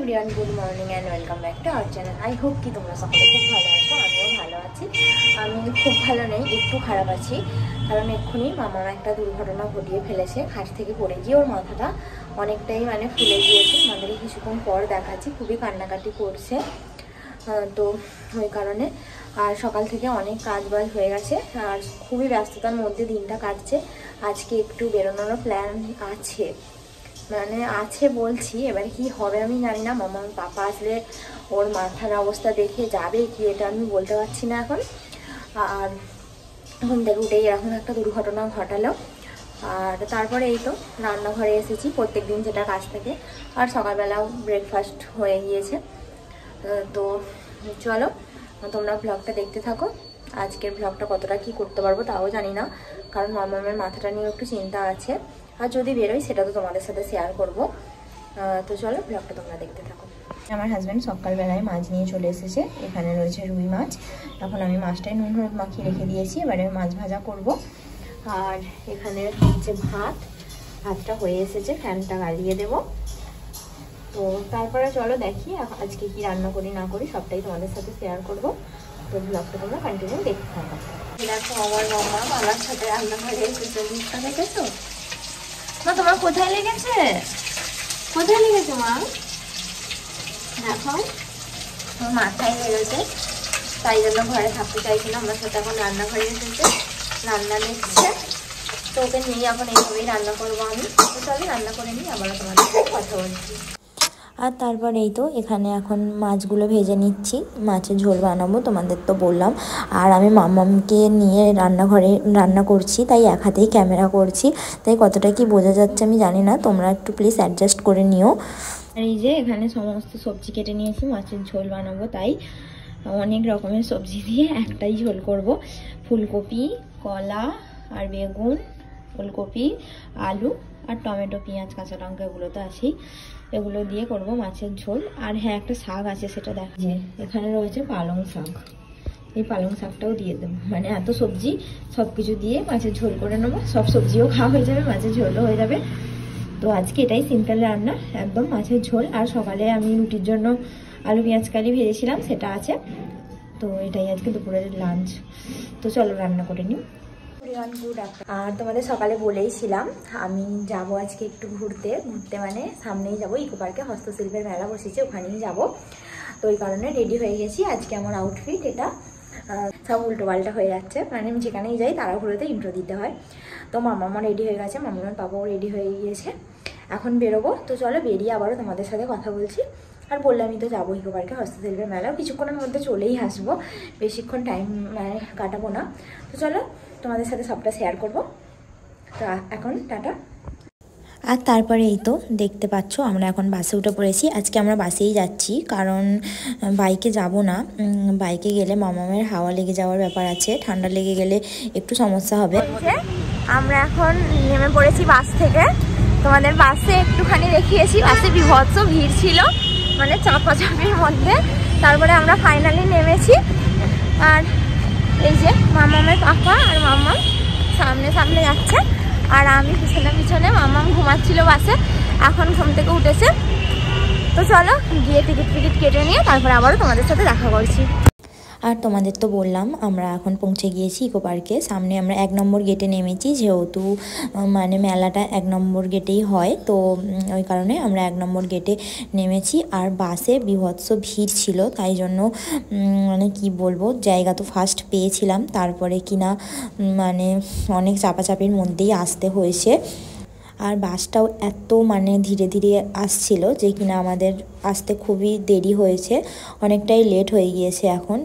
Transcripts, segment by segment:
Everyone, good morning and welcome back to our channel. I hope কি তোমরা সকলে খুব ভালো আছো। আমিও ভালো আছি। আমি খুব ভালো নেই, একটু খারাপ আছি, কারণ এক্ষুনি মামার একটা দুর্ঘটনা ঘটিয়ে ফেলেছে। খাট থেকে পড়ে গিয়ে ওর মাথাটা অনেকটাই ফুলে গিয়েছে। আমাদেরকে কিছুক্ষণ পর দেখাচ্ছি, খুবই কান্নাকাটি করছে। তো ওই কারণে আর সকাল থেকে অনেক কাজ বাজ হয়ে গেছে, আর খুবই ব্যস্ততার মধ্যে দিনটা কাটছে। আজকে একটু বেরোনোরও প্ল্যান আছে, আছে বলছি, এবার কি হবে আমি জানি না। মামার পাপা আসলে ওর মাথার অবস্থা দেখে যাবে কি, এটা আমি বলতে পারছি না এখন। আর ঘুম থেকে উঠেই এরকম একটা দুর্ঘটনা ঘটালো। আর তারপরে এই তো রান্নাঘরে এসেছি, প্রত্যেক দিন যেটা কাজ থাকে। আর সকালবেলাও ব্রেকফাস্ট হয়ে গিয়েছে। তো চলো তোমরা ব্লগটা দেখতে থাকো। আজকের ব্লগটা কতটা কি করতে পারবো তাও জানি না, কারণ মামামের মাথাটা নিয়ে একটু চিন্তা আছে। আর যদি বেরোই সেটা তো তোমাদের সাথে শেয়ার করব। তো চলো ব্লগটা তোমরা দেখতে থাকো। আমার হাজব্যান্ড সকালবেলায় মাছ নিয়ে চলে এসেছে। এখানে রয়েছে রুই মাছ। এখন আমি মাছটাই নুন হলুদ মাখিয়ে রেখে দিয়েছি, এবারে মাছ ভাজা করব। আর এখানে হচ্ছে ভাতটা হয়ে এসেছে, ফ্যানটা গালিয়ে দেব। তো তারপরে চলো দেখি আজকে কি রান্না করি না করি সবটাই তোমাদের সাথে শেয়ার করব। তো ব্লগটা তোমরা কন্টিনিউ দেখতে থাকো। দেখো আমার মামা আমার সাথে রান্নাঘরে এসেছে, বুঝতে দেখেছো? মা তোমার কোথায় লেগেছে? কোথায় লেগেছে মা? দেখো তোমার মাথায় লেগেছে, তাই জন্য ঘরে থাকতে চাইছিল। আমার সাথে এখন রান্নাঘরে এসেছে, রান্না দেখছে। তো ওকে নিয়ে এখন এইভাবেই রান্না করবো আমি। তো চলো রান্না করে নিই, আবার তোমাদের সাথে কথা বলছি। আর তারপরে এই তো এখানে এখন মাছগুলো ভেজে নিচ্ছি, মাছের ঝোল বানাবো, তোমাদের তো বললাম। আর আমি মামামকে নিয়ে রান্নাঘরে রান্না করছি, তাই এক হাতেই ক্যামেরা করছি, তাই কতটা কি বোঝা যাচ্ছে আমি জানি না, তোমরা একটু প্লিজ অ্যাডজাস্ট করে নিও। আর এই যে এখানে সমস্ত সবজি কেটে নিয়েছি, মাছের ঝোল বানাবো, তাই অনেক রকমের সবজি দিয়ে একটাই ঝোল করব। ফুলকপি, কলা আর বেগুন, ফুলকপি, আলু আর টমেটো, পেঁয়াজ, কাঁচা লঙ্কা, এগুলো তো আছেই, এগুলো দিয়ে করব মাছের ঝোল। আর হ্যাঁ, একটা শাক আছে, সেটা দেখছি এখানে রয়েছে পালং শাক। এই পালং শাকটাও দিয়ে দেবো, এত সবজি সব কিছু দিয়ে মাছের ঝোল করে নেবো। সব সবজিও খাওয়া হয়ে যাবে, মাছের ঝোলও হয়ে যাবে। তো আজকে এটাই সিম্পল রান্না, একদম মাছের ঝোল। আর সকালে আমি রুটির জন্য আলু পেঁয়াজ কালি ভেজেছিলাম, সেটা আছে। তো এটাই আজকে দুপুরের লাঞ্চ। তো চলো রান্না করে নিই। আর তোমাদের সকালে বলেইছিলাম আমি যাব আজকে একটু ঘুরতে সামনেই যাব, ইকো পার্কে হস্তশিল্পের মেলা বসেছে, ওখানেই যাব। তো ওই কারণে রেডি হয়ে গেছি। আজকে আমার আউটফিট এটা সব উল্টো পাল্টা হয়ে যাচ্ছে, আমি যেখানেই যাই তাড়াহুড়োতে ইন্ট্রো দিতে হয়। তো মামামা রেডি হয়ে গেছে, মামার পাপাও রেডি হয়ে গিয়েছে, এখন বেরোবো। তো চলো বেরিয়ে আবারও তোমাদের সাথে কথা বলছি। আর বললামই তো যাবো ইকো পার্কে হস্তশিল্পের মেলা, কিছুক্ষণের মধ্যে চলেই আসবো, বেশিক্ষণ টাইম কাটাবো না। তো চলো তোমাদের সাথে সবটা শেয়ার করবো। তো এখন টাটা। আর তারপরে এই তো দেখতে পাচ্ছ আমরা এখন বাসে উঠে পড়েছি। আজকে আমরা বাসেই যাচ্ছি, কারণ বাইকে যাব না। বাইকে গেলে মামামের হাওয়া লেগে যাওয়ার ব্যাপার আছে, ঠান্ডা লেগে গেলে একটু সমস্যা হবে। আমরা এখন নেমে পড়েছি বাস থেকে। তোমাদের বাসে একটুখানি দেখিয়েছি, বাসে বিভৎস ভিড় ছিল, চাপাচাপির মধ্যে। তারপরে আমরা ফাইনালি নেমেছি। আর এই যে মামামের পাপা আর মামাম সামনে সামনে যাচ্ছে, আর আমি পিছনে পিছনে। মামাম ঘুমাচ্ছিল বাসে, এখন ঘুম থেকে উঠেছে। তো চলো গিয়ে টিকিট কেটে নিয়ে তারপরে আবারও তোমাদের সাথে দেখা করছি। আর তোমাদের তো বললাম আমরা এখন পৌঁছে গিয়েছি ইকো পার্কে। সামনে আমরা 1 নম্বর গেটে নেমেছি, যেহেতু মেলাটা 1 নম্বর গেটেই হয়, তো ওই কারণে আমরা 1 নম্বর গেটে নেমেছি। আর বাসে বিভৎস ভিড় ছিল, তাই জন্য কি বলবো, জায়গা তো ফার্স্ট পেয়েছিলাম, তারপরে কিনা অনেক চাপাচাপির মধ্যেই আসতে হয়েছে। আর বাসটাও এত ধীরে ধীরে আসছিল যে কিনা আমাদের আসতে খুবই দেরি হয়েছে, অনেকটাই লেট হয়ে গিয়েছে। এখন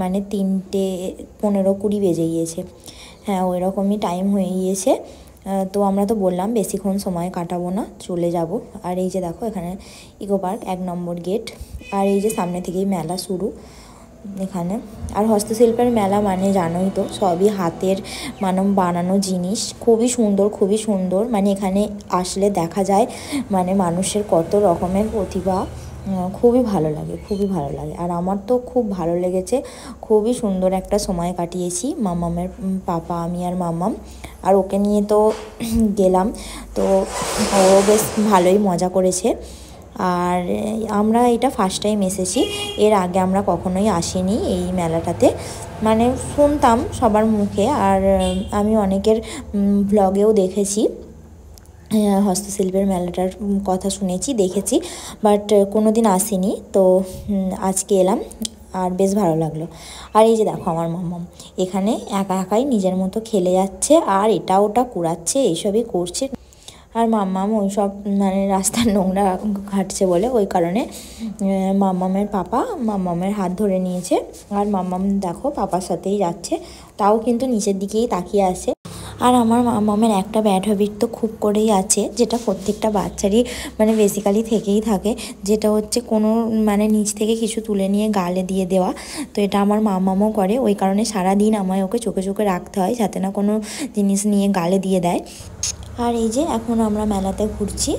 3:15-20 বেজে গিয়েছে। হ্যাঁ, ওই রকমই টাইম হয়ে গিয়েছে। তো আমরা তো বললাম বেশিক্ষণ সময় কাটাবো না, চলে যাব। আর এই যে দেখো এখানে ইকো পার্ক 1 নম্বর গেট, আর এই যে সামনে থেকেই মেলা শুরু এখানে। আর হস্তশিল্পের মেলা জানোই তো, সবই হাতের বানানো জিনিস, খুবই সুন্দর। এখানে আসলে দেখা যায় মানুষের কত রকমের প্রতিভা। খুবই ভালো লাগে। আর আমার তো খুব ভালো লেগেছে, খুবই সুন্দর একটা সময় কাটিয়েছি মামামের পাপা, আমি আর মামাম। আর ওকে নিয়ে তো গেলাম, তো ও বেশ ভালোই মজা করেছে। আর আমরা এটা ফার্স্ট টাইম এসেছি, এর আগে আমরা কখনোই আসিনি এই মেলাটাতে। মানে শুনতাম সবার মুখে, আর আমি অনেকের ব্লগেও দেখেছি হস্তশিল্পের মেলাটার কথা শুনেছি, দেখেছি, বাট কোনো দিন আসিনি। তো আজকে এলাম আর বেশ ভালো লাগলো। আর এই যে দেখো আমার মাম্মাম এখানে একা একাই নিজের মতো খেলে যাচ্ছে, আর এটা ওটা কুড়াচ্ছে, এইসবই করছে। আর মাম্মাম ওই সব মানে রাস্তার নোংরা ঘাটছে বলে ওই কারণে মাম্মামের পাপা মাম্মামের হাত ধরে নিয়েছে। আর মাম্মাম দেখো পাপার সাথেই যাচ্ছে, তাও কিন্তু নিচের দিকেই তাকিয়ে আছে। আর আমার মামের একটা ব্যাড হ্যাবিট তো খুব করেই আছে, যেটা প্রত্যেকটা বাচ্চারই মানে বেসিক্যালি থেকেই থাকে, যেটা হচ্ছে কোনো মানে নিচ থেকে কিছু তুলে নিয়ে গালে দিয়ে দেওয়া। তো এটা আমার মামামও করে, ওই কারণে সারাদিন আমায় ওকে চোখে চোখে রাখতে হয় যাতে না কোনো জিনিস নিয়ে গালে দিয়ে দেয়। আর এই যে এখন আমরা মেলাতে ঘুরছি,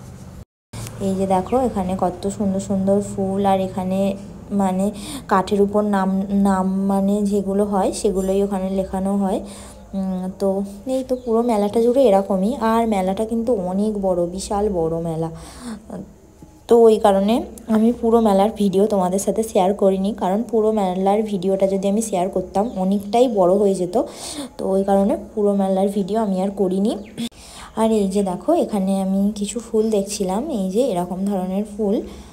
এই যে দেখো এখানে কত সুন্দর সুন্দর ফুল, আর এখানে মানে কাঠের উপর নাম নাম মানে যেগুলো হয় সেগুলোই ওখানে লেখানো হয়। তো এই তো পুরো মেলাটা জুড়ে এরকমই। আর মেলাটা কিন্তু অনেক বড়, বিশাল বড় মেলা। তো ওই কারণে আমি পুরো মেলার ভিডিও তোমাদের সাথে শেয়ার করিনি, কারণ পুরো মেলার ভিডিওটা যদি আমি শেয়ার করতাম অনেকটাই বড় হয়ে যেত। তো ওই কারণে পুরো মেলার ভিডিও আমি আর করিনি। আর এই যে দেখো এখানে আমি কিছু ফুল দেখছিলাম, এই যে এরকম ধরনের ফুল,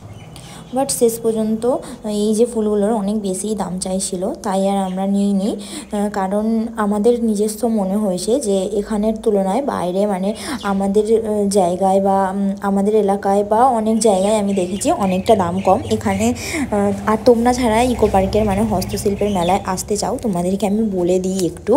বাট শেষ পর্যন্ত এই যে ফুলগুলোর অনেক বেশি দাম চাইছিল, তাই আর আমরা নিইনি। কারণ আমাদের নিজস্ব মনে হয়েছে যে এখানের তুলনায় বাইরে মানে আমাদের জায়গায় বা আমাদের এলাকায় বা অনেক জায়গায় আমি দেখেছি অনেকটা দাম কম এখানে। আর তোমরা ছাড়া ইকো পার্কের মানে হস্তশিল্পের মেলায় আসতে চাও, তোমাদেরকে আমি বলে দিই একটু।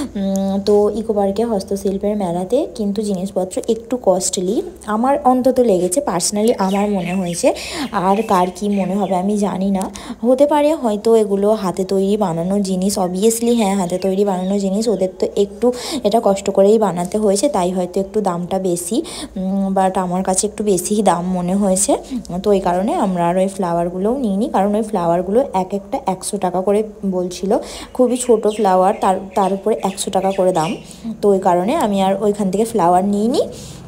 তো ইকো পার্কের হস্তশিল্পের মেলাতে কিন্তু জিনিসপত্র একটু কস্টলি আমার অন্তত লেগেছে, পার্সোনালি আমার মনে হয়েছে। আর কার কী মনে হবে আমি জানি না, হতে পারে হয়তো এগুলো হাতে তৈরি বানানো জিনিস, অবভিয়াসলি হ্যাঁ হাতে তৈরি বানানো জিনিস, ওদের তো একটু এটা কষ্ট করেই বানাতে হয়েছে, তাই হয়তো একটু দামটা বেশি, বাট আমার কাছে একটু বেশিই দাম মনে হয়েছে। তো এই কারণে আমরা আর ওই ফ্লাওয়ারগুলোও নিইনি, কারণ ওই ফ্লাওয়ারগুলো এক একটা 100 টাকা করে বলছিল, খুবই ছোট ফ্লাওয়ার, তার উপরে 100 টাকা করে দাম। তো ওই কারণে আমি আর ওইখান থেকে ফ্লাওয়ার নিইনি।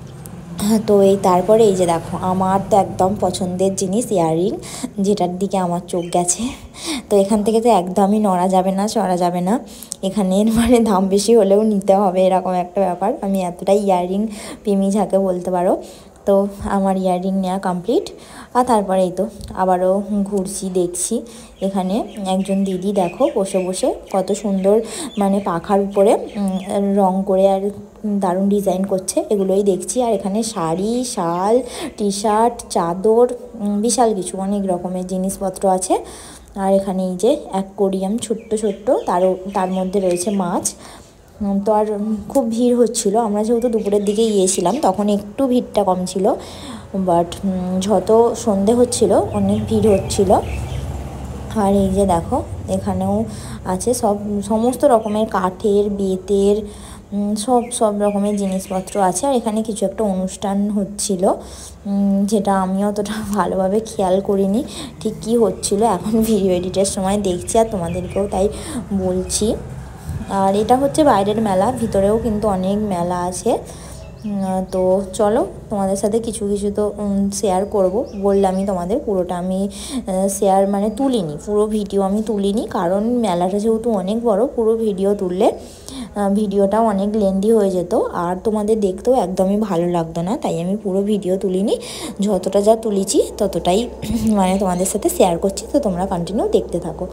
তো এই তারপরে এই যে দেখো আমার তো একদম পছন্দের জিনিস ইয়াররিং, যেটার দিকে আমার চোখ গেছে। তো এখান থেকে তো একদমই নড়া যাবে না, চড়া যাবে না, এখানের মানে দাম বেশি হলেও নিতে হবে, এরকম একটা ব্যাপার। আমি এতটাই ইয়াররিং প্রেমী যাকে বলতে পারো। তো আমার ইয়াররিং নেওয়া কমপ্লিট। আর তারপরে এই তো আবারও ঘুরছি, দেখছি এখানে একজন দিদি দেখো বসে বসে কত সুন্দর মানে পাখার উপরে রং করে আর দারুণ ডিজাইন করছে, এগুলোই দেখছি। আর এখানে শাড়ি, শাল, টি শার্ট, চাদর, বিশাল কিছু অনেক রকমের জিনিসপত্র আছে। আর এখানে এই যে অ্যাকোয়ারিয়াম ছোট্ট ছোট্ট, তার মধ্যে রয়েছে মাছ। তো আর খুব ভিড় হচ্ছিল, আমরা যেহেতু দুপুরের দিকে গিয়েছিলাম তখন একটু ভিড়টা কম ছিল, বাট যত সন্ধে হচ্ছিল অনেক ভিড় হচ্ছিল। আর এই যে দেখো এখানেও আছে সমস্ত রকমের কাঠের, বেতের, সব রকমের জিনিসপত্র আছে। আর এখানে কিছু একটা অনুষ্ঠান হচ্ছিল, যেটা আমি অতটা ভালোভাবে খেয়াল করিনি ঠিক কী হচ্ছিল, এখন ভিডিও এডিটের সময় দেখছি আর তোমাদেরকেও তাই বলছি। আর এটা হচ্ছে বাইরের মেলা, ভিতরেও কিন্তু অনেক মেলা আছে। তো চলো তোমাদের সাথে কিছু কিছু তো শেয়ার করব, বললামই তোমাদের পুরোটা আমি শেয়ার মানে তুলিনি, পুরো ভিডিও আমি তুলিনি, কারণ মেলাটা যেহেতু অনেক বড়, পুরো ভিডিও তুললে ভিডিওটাও অনেক লেন্দি হয়ে যেত আর তোমাদের দেখতেও একদমই ভালো লাগতো না, তাই আমি পুরো ভিডিও তুলিনি, যতটা যা তুলেছি ততটাই মানে তোমাদের সাথে শেয়ার করছি। তো তোমরা কন্টিনিউ দেখতে থাকো।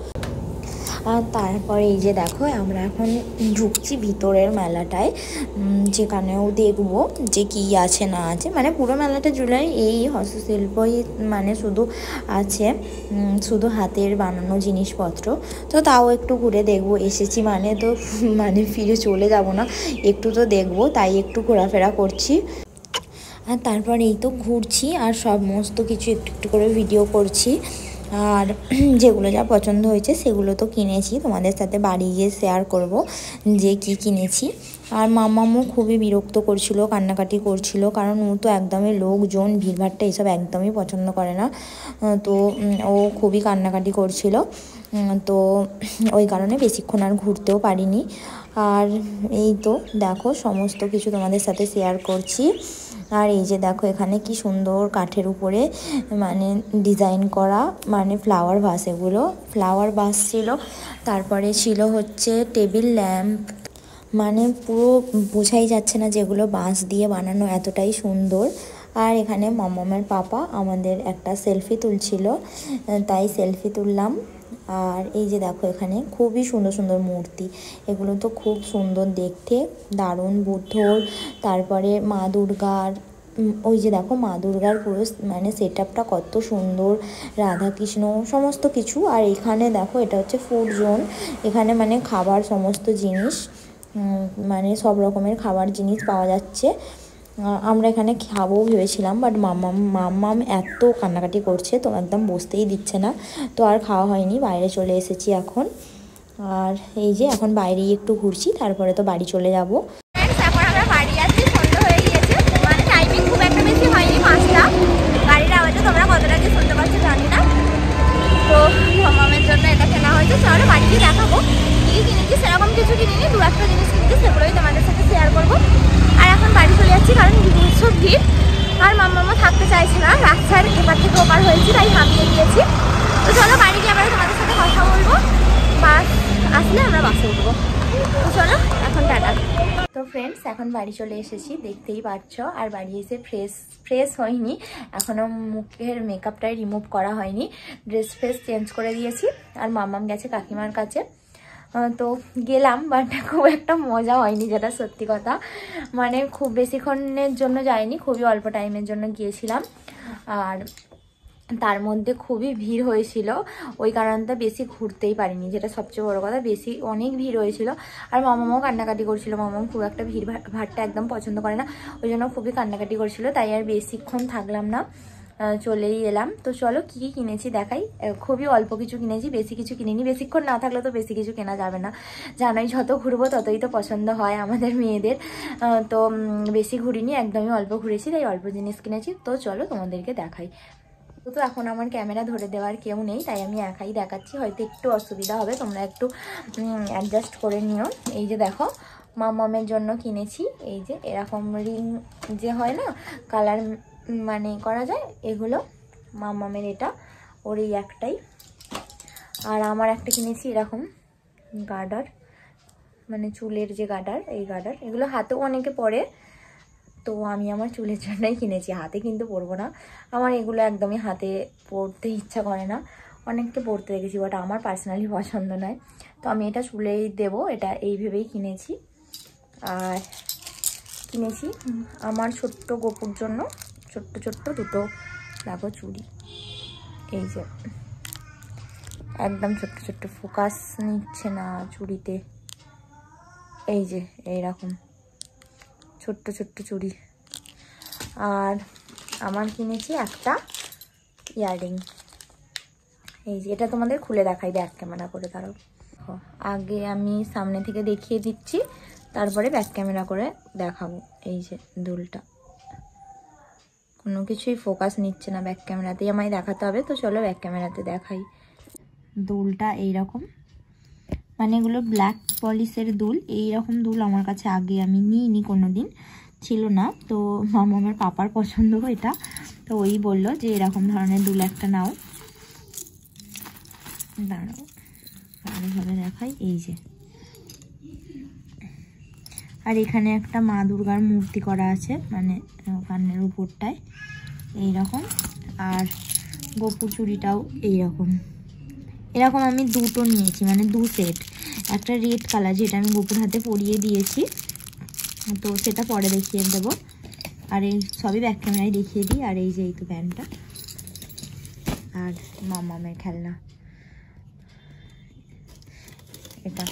আর তারপরে এই যে দেখো আমরা এখন ঢুকছি ভিতরের মেলাটায়, যেখানেও দেখবো যে কী আছে না আছে, মানে পুরো মেলাটা জুড়ে এই হস্তশিল্পই মানে শুধু আছে, শুধু হাতের বানানো জিনিসপত্র। তো তাও একটু ঘুরে দেখবো, এসেছি মানে তো মানে ফিরে চলে যাব না, একটু তো দেখবো, তাই একটু ঘোরাফেরা করছি। আর তারপর এই তো ঘুরছি আর সমস্ত কিছু একটু একটু করে ভিডিও করছি। আর যেগুলো যা পছন্দ হয়েছে সেগুলো তো কিনেছি, তোমাদের সাথে বাড়ি গিয়ে শেয়ার করব যে কি কিনেছি। আর মামামও খুবই বিরক্ত করছিল, কান্নাকাটি করছিল, কারণ ও তো একদমই লোকজন ভিড়ভাড়টা এইসব একদমই পছন্দ করে না। তো ও খুবই কান্নাকাটি করছিল, তো ওই কারণে বেশিক্ষণ আর ঘুরতেও পারিনি। আর এই তো দেখো সমস্ত কিছু তোমাদের সাথে শেয়ার করছি। আর এই যে দেখো এখানে কি সুন্দর কাঠের উপরে মানে ডিজাইন করা মানে ফ্লাওয়ার ভাস, এগুলো ফ্লাওয়ার ভাস ছিল। তারপরে ছিল হচ্ছে টেবিল ল্যাম্প, মানে পুরো বোঝাই যাচ্ছে না যেগুলো বাঁশ দিয়ে বানানো, এতটাই সুন্দর। আর এখানে মামামের পাপা আমাদের একটা সেলফি তুলছিল, তাই সেলফি তুললাম। আর এই যে দেখো এখানে খুবই সুন্দর সুন্দর মূর্তি, এগুলো তো খুব সুন্দর দেখতে, দারুণ বুদ্ধর, তারপরে মা দুর্গার, ওই যে দেখো মা দুর্গার পুরো মানে সেট আপটা কত সুন্দর, রাধাকৃষ্ণ সমস্ত কিছু। আর এখানে দেখো এটা হচ্ছে ফুড জোন, এখানে মানে খাবার সমস্ত জিনিস, মানে সব রকমের খাবার জিনিস পাওয়া যাচ্ছে। আমরা এখানে খাবো ভেবেছিলাম, বাট মাম্মাম এত কান্নাকাটি করছে তো একদম বসতেই দিচ্ছে না, তো আর খাওয়া হয়নি, বাইরে চলে এসেছি এখন। আর এই যে এখন বাইরেই একটু ঘুরছি, তারপরে তো বাড়ি চলে যাব। এখন আমরা বাড়ি যাচ্ছি, সন্ধ্যা হয়ে গিয়েছে, মানে টাইমিং খুব একটা বেশি হয়নি, 5টা। গাড়ির আওয়াজে তোমরা কতটা কি শুনতে পাচ্ছ জানি না। তো মামামের জন্য এটা কেনা হয়েছে, চলো বাড়িতে দেখাবো কি কিনেছি। সেরকম কিছু কিনিনি, 2-1টা জিনিস কিনেছি, সেগুলোই তোমাদের সাথে শেয়ার করবো। আর এখন বাড়ি চলে যাচ্ছি, কারণ সব ভিড়, আর মাম্মামা থাকতে চাইছে না, রাস্তার এপার থেকে ওপার হয়েছি, তাই হাঁপিয়ে গিয়েছি। তো চলো বাড়ি গিয়ে আবার তোমাদের সাথে কথা বলবো, বাস আসলে আমরা বাসে উঠবো। তো চলো এখন টাটা। তো ফ্রেন্ডস এখন বাড়ি চলে এসেছি, দেখতেই পাচ্ছ। আর বাড়ি এসে ফ্রেশ হয়নি, এখনও মুখের মেকআপটাই রিমুভ করা হয়নি, ড্রেস ফ্রেস চেঞ্জ করে দিয়েছি। আর মাম্মাম গেছে কাকিমার কাছে, তো গেলাম, বাট খুব একটা মজা হয়নি, যেটা সত্যি কথা। মানে খুব বেশিক্ষণের জন্য যাইনি, খুবই অল্প টাইমের জন্য গিয়েছিলাম। আর তার মধ্যে খুবই ভিড় হয়েছিল, ওই কারণটা বেশি ঘুরতেই পারিনি, যেটা সবচেয়ে বড় কথা, বেশি অনেক ভিড় হয়েছিল। আর মামামাও কান্নাকাটি করছিল, মামাম খুব একটা ভিড় ভাড়টা একদম পছন্দ করে না, ওই জন্য খুবই কান্নাকাটি করছিল, তাই আর বেশিক্ষণ থাকলাম না, চলেই এলাম। তো চলো কী কী কিনেছি দেখাই। খুবই অল্প কিছু কিনেছি, বেশি কিছু কিনিনি, বেশিক্ষণ না থাকলে তো বেশি কিছু কেনা যাবে না, জানোই যত ঘুরবো ততই তো পছন্দ হয় আমাদের মেয়েদের। তো বেশি ঘুরিনি, একদমই অল্প ঘুরেছি, তাই অল্প জিনিস কিনেছি। তো চলো তোমাদেরকে দেখাই। তো এখন আমার ক্যামেরা ধরে দেওয়ার কেউ নেই, তাই আমি একাই দেখাচ্ছি, হয়তো একটু অসুবিধা হবে, তোমরা একটু অ্যাডজাস্ট করে নিও। এই যে দেখো মামামের জন্য কিনেছি, এই যে এরকম রিং যে হয় না, কালার মানে করা যায়, এগুলো মামামের, এটা ওর এই একটাই। আর আমার একটা কিনেছি এরকম গার্ডার, মানে চুলের যে গার্ডার, এই গার্ডার, এগুলো হাতেও অনেকে পরে, তো আমি আমার চুলের জন্যই কিনেছি, হাতে কিন্তু পরবো না, আমার এগুলো একদমই হাতে পরতে ইচ্ছা করে না, অনেককে পরতে দেখেছি, বাট আমার পার্সোনালি পছন্দ নয়, তো আমি এটা চুলেই দেবো, এটা এই ভেবেই কিনেছি। আর কিনেছি আমার ছোট্ট গপুর জন্য ছোট্ট ছোট্ট দুটো দেখো চুড়ি, এই যে একদম ছোট্ট ছোট্ট, ফোকাস নিচ্ছে না চুড়িতে, এই যে এইরকম ছোট্ট ছোট্ট চুড়ি। আর আমার কিনেছি একটা ইয়াররিং, এই যে এটা তোমাদের খুলে দেখাই ব্যাক ক্যামেরা করে, দাঁড়াও আগে আমি সামনে থেকে দেখিয়ে দিচ্ছি, তারপরে ব্যাক ক্যামেরা করে দেখাবো। এই যে দুলটা, কোনো কিছুই ফোকাস নিচ্ছে না, ব্যাক ক্যামেরাতেই আমায় দেখাতে হবে, তো চলো ব্যাক ক্যামেরাতে দেখাই। দুলটা এইরকম, মানে এগুলো ব্ল্যাক পলিশের দুল, এইরকম দুল আমার কাছে আগে আমি নিইনি, কোনো দিন ছিল না, তো আমার পাপার পছন্দ এটা, তো ওই বললো যে এরকম ধরনের দুল একটা নাও। দাঁড়াও ভালোভাবে দেখাই, এই যে, আর এখানে একটা মা দুর্গার মূর্তি করা আছে, মানে কানের উপরটায় এইরকম। আর গোপুর চুড়িটাও এইরকম, এরকম আমি দুটো নিয়েছি, মানে 2 সেট, একটা রেড কালার যেটা আমি গোপুর হাতে পরিয়ে দিয়েছি, তো সেটা পরে দেখিয়ে দেবো। আর এই সবই ব্যাক ক্যামেরায় দেখিয়ে দিই। আর এই যে এই তো প্যান্টটা, আর মামামের খেলনা এটা।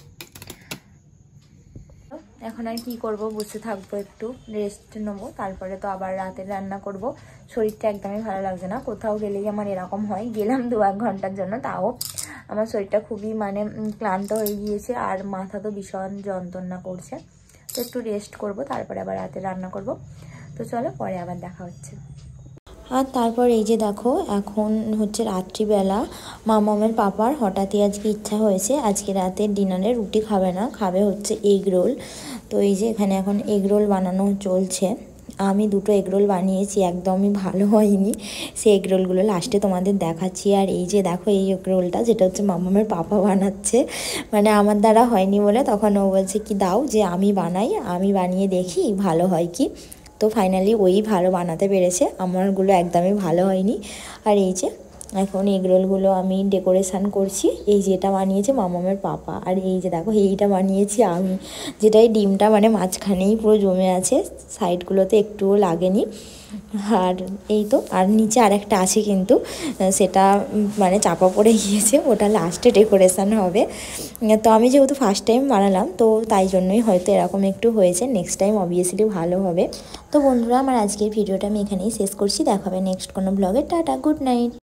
এখন আর কি করব, বসে থাকবো, একটু রেস্ট নেবো, তারপরে তো আবার রাতে রান্না করব। শরীরটা একদমই ভালো লাগছে না, কোথাও গেলেই আমার এরকম হয়, গেলাম 2-1 ঘন্টার জন্য, তাও আমার শরীরটা খুবই মানে ক্লান্ত হয়ে গিয়েছে, আর মাথা তো ভীষণ যন্ত্রণা করছে, তো একটু রেস্ট করব, তারপরে আবার রাতে রান্না করব। তো চলো পরে আবার দেখা হচ্ছে। আর তারপর এই যে দেখো এখন হচ্ছে রাত্রিবেলা, মামামের পাপার হঠাৎই আজকে ইচ্ছা হয়েছে আজকে রাতের ডিনারে রুটি খাবে না, খাবে হচ্ছে এগ রোল। তো এই যে এখানে এখন এগ রোল বানানো চলছে। আমি দুটো এগরোল বানিয়েছি, একদমই ভালো হয়নি। সেই এগরোলগুলো লাস্টে তোমাদের দেখাচ্ছি। আর এই যে দেখো এই এগরোলটা, যেটা হচ্ছে মামামের পাপা বানাচ্ছে, মানে আমার দ্বারা হয়নি বলে তখন ও বলছে কি দাও যে আমি বানাই, আমি বানিয়ে দেখি ভালো হয় কি। তো ফাইনালি ওই ভালো বানাতে পেরেছে, আমারগুলো একদমই ভালো হয়নি। আর এই যে এখন এগরোলগুলো আমি ডেকোরেশান করছি। এই যেটা বানিয়েছে মামামের পাপা, আর এই যে দেখো এইটা বানিয়েছি আমি, যেটাই ডিমটা মানে মাঝখানেই পুরো জমে আছে, সাইডগুলোতে একটুও লাগেনি। আর এই তো, আর নিচে আরেকটা আছে কিন্তু সেটা মানে চাপা পড়ে গিয়েছে, ওটা লাস্টে ডেকোরেশান হবে। তো আমি যেহেতু ফার্স্ট টাইম বানালাম, তো তাই জন্যই হয়তো এরকম একটু হয়েছে, নেক্সট টাইম অবভিয়াসলি ভালো হবে। তো বন্ধুরা, আমার আজকের ভিডিওটা আমি এখানেই শেষ করছি, দেখা হবে নেক্সট কোনো ব্লগে। Tata, good night.